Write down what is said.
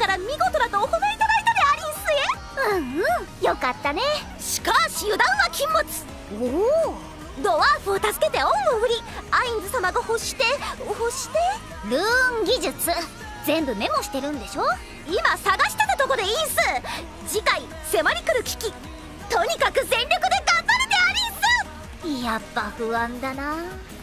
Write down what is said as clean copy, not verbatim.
から見事だとお褒めいただいたでありんすえ。 よかったね。 しかし油断は禁物。おお、ドワーフを助けて恩を売り、アインズ様がルーン技術全部メモしてるんでしょ。今探してたとこでいいんす。次回迫り来る危機、とにかく全力で頑張るでありんす。 やっぱ不安だな。